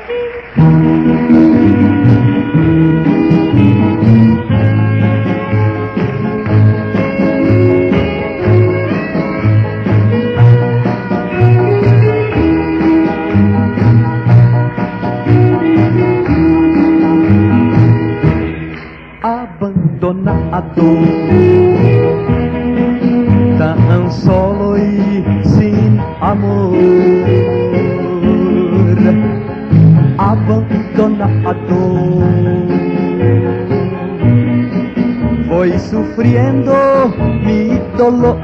Abandonado, tan solo y sin amor. Abandonado, voy sufriendo mi dolor.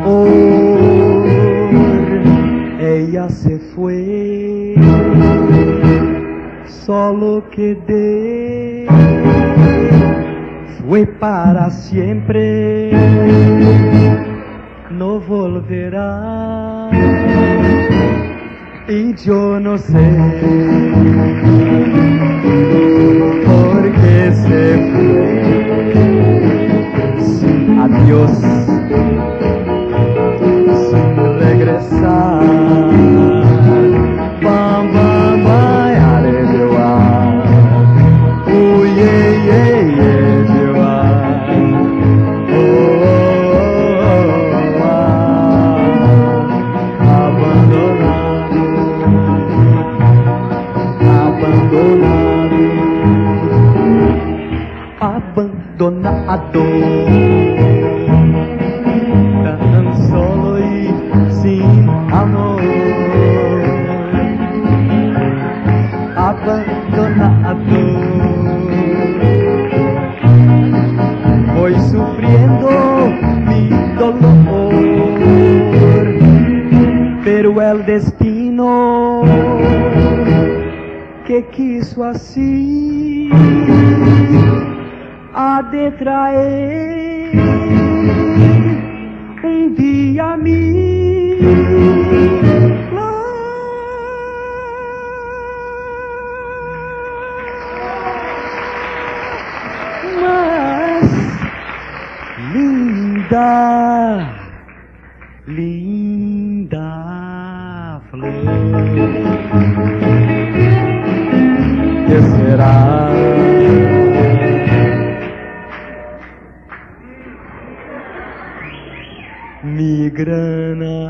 Ella se fue, solo quedé. Fue para siempre, no volverá. Y yo no sé por qué se fue. Sin adiós, sin regresar. Bam, bam, bam, aleluya. Uy, abandonado, tan solo y sin amor. Abandonado, voy sufriendo mi dolor, pero el destino que quiso así ha de traer un día a mí. Más linda, linda flor. ¿Qué será? Mi grana